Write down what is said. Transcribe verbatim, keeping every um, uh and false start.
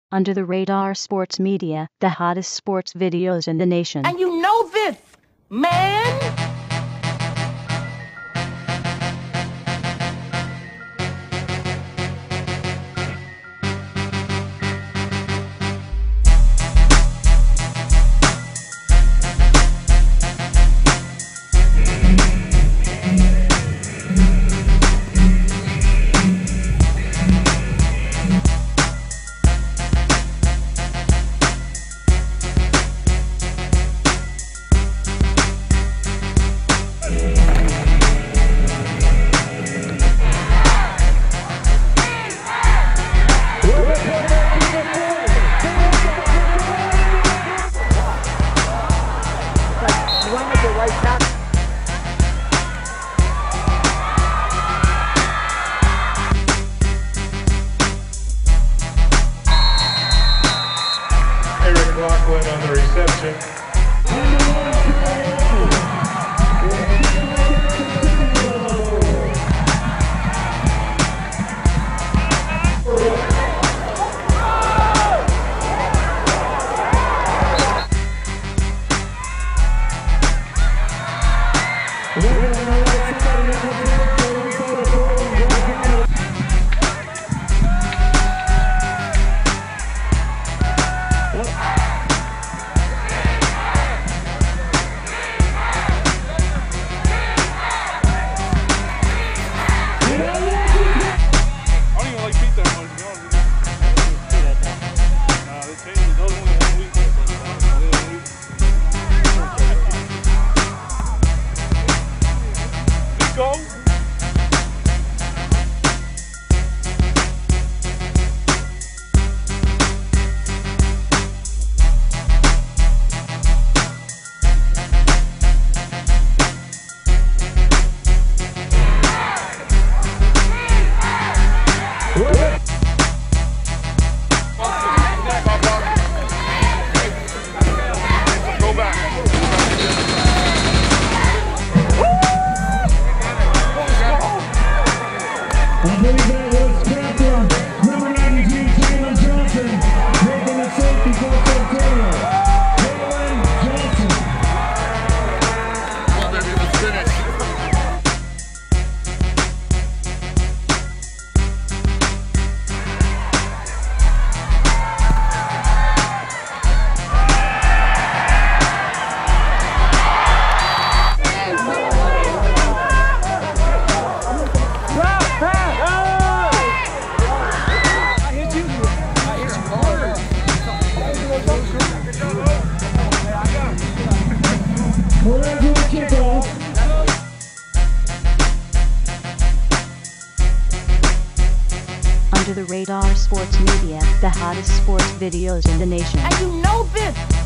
Under the Radar Sports Media, the hottest sports videos in the nation. And you know this, man! On the reception. Go. Go back. I believe that was captain, number nineteen, Taylor Johnson, making the safety for Centennial. Taylor Johnson. Well, baby, let's finish. Under the Radar Sports Media, the hottest sports videos in the nation. And you know this,